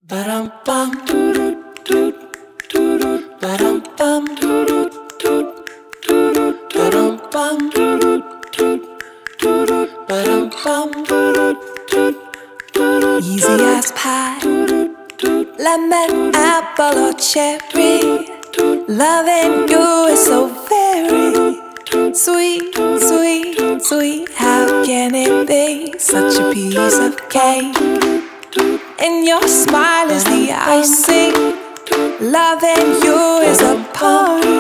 Ba-dum bum doo doo doo ba-dum bum doo doo doo ba-dum bum doo doo ba-dum bum doo. Easy as pie, lemon, apple or cherry. Loving you is so very sweet, sweet, sweet. How can it be such a piece of cake? And your smile is the icing. Loving you is a party.